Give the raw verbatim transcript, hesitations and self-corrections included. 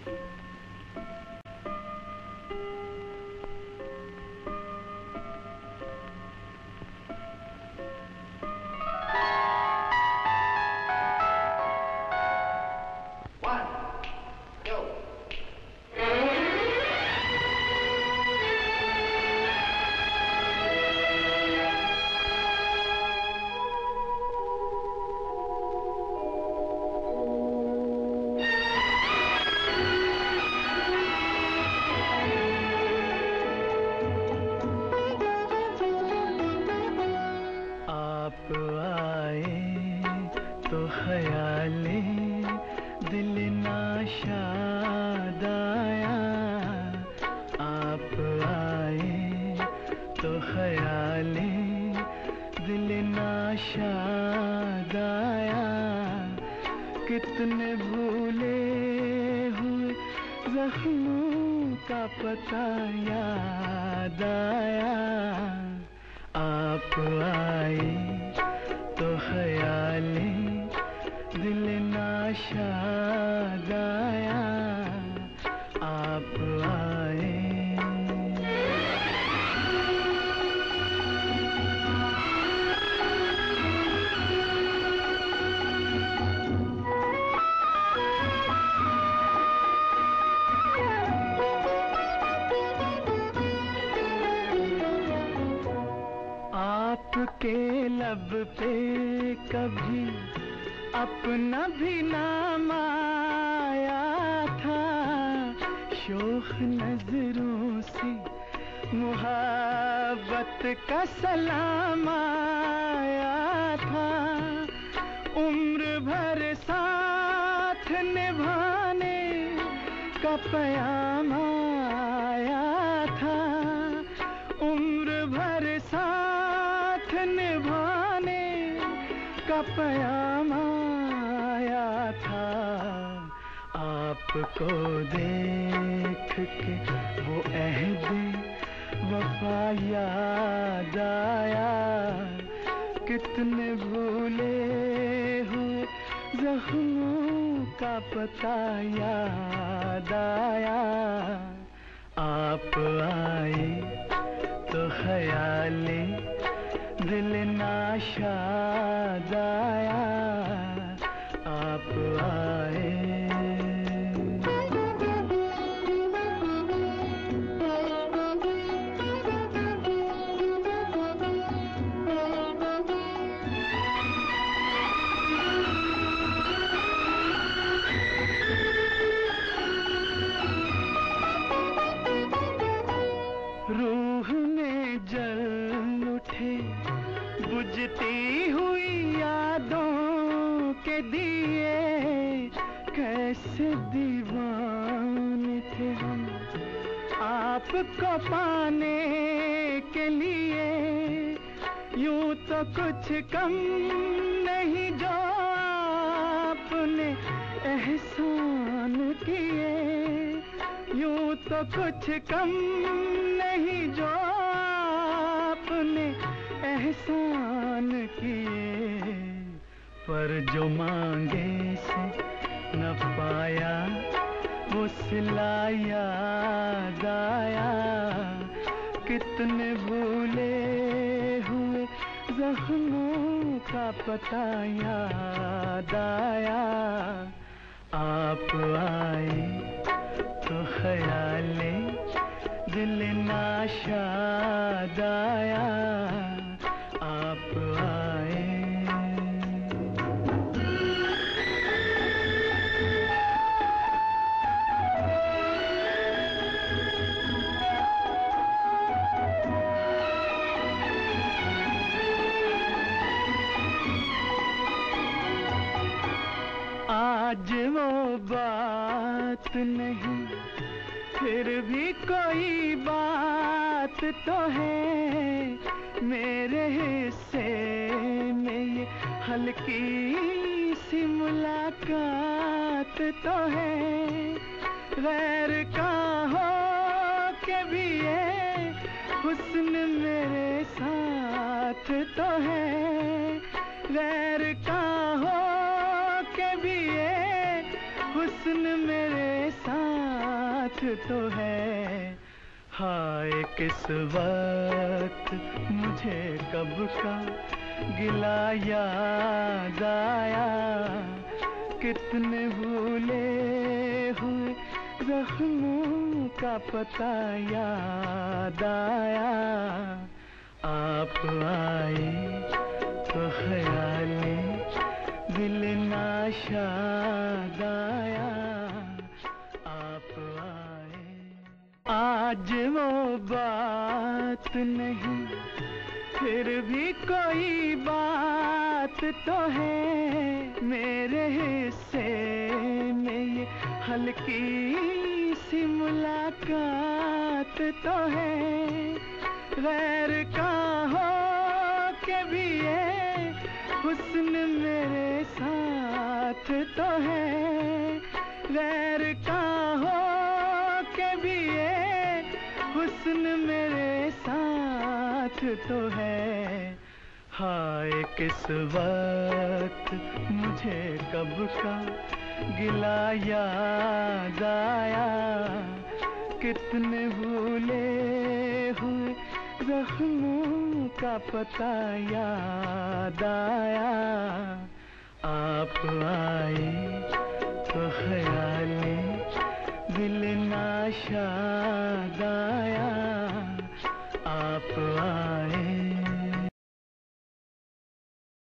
आज वो बात नहीं, फिर भी कोई बात तो है मेरे हिस्से में, ये हल्की सी मुलाकात तो है। गैर का हो के भी ये हुस्न मेरे साथ तो है, गैर का हो के भी ये हुस्न मेरे साथ तो है। हाय किस वक्त मुझे कब का गिला याद आया, कितने भूले हुए जख्मों का पता याद आया। आप आए तो ख्याले दिल नाशाद आया। आप आए आज वो बात नहीं, फिर भी कोई बात तो है। मेरे हिस्से में ये हल्की सी मुलाकात तो है। गैर का हो के भी ये हुस्न मेरे साथ तो है। गैर का हो के भी ये हुस्न मेरे साथ तो है। हाय किस वक्त मुझे कब का गिला याद आया, कितने भूले हुए जख्मों का पता याद आया। आप आए तो ख्याले दिल नाशाद आया। आप आए